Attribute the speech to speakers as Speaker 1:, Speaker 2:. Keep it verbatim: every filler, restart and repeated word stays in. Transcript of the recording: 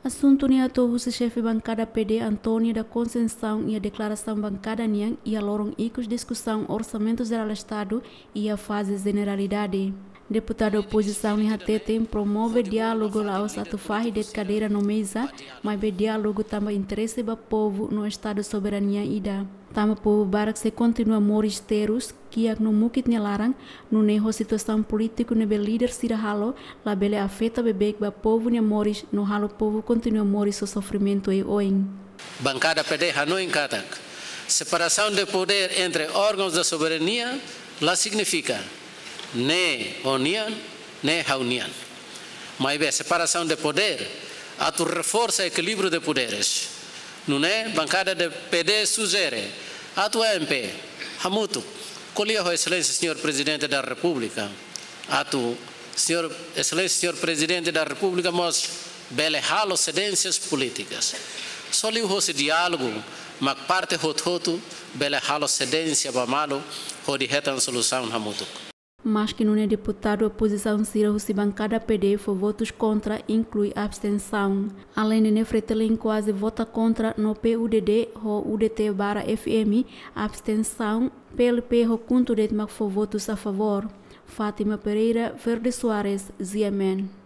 Speaker 1: Assunto ni ato o chefe bancada P D Antônio da Conceição e a declaração bancada nian e a lorong icos discussão orçamento geral do Estado e a fase generalidade. Deputado oposição ni hatete promove diálogo lá aos atufahi de cadeira no mesa, mas be diálogo também interesse ba povo no Estado soberania ida. Tama povo barak se continua moristeiros que no mukit nelarang no neho situação político nebe líder sira halo la bele afeta bebek ba povo ne moris no halo povo continua moris o sofrimento e oin.
Speaker 2: Bancada P D Hanoi Katak. Separação de poder entre órgãos da soberania lá significa ne união, ne reunião. Mas bem, separação de poder, a tu reforça o equilíbrio de poderes. Não é? Bancada de P D sugere, a tu M P, Hamuto, colhia a excelência senhor Presidente da República, a tu senhor, excelência senhor Presidente da República, mas bele halo cedências políticas. Só li o diálogo, mas parte hot-hoto, bele halo cedência, bamalo, hodi retan solução Hamuto.
Speaker 1: Mas que não é deputado oposição Cira Russi bancada P D for votos contra inclui abstenção. Além de Nefretelen quase vota contra no P U D D ou U D T barra F M, abstenção P L P ho conto de for votos a favor. Fátima Pereira, Verde Soares, Z M N.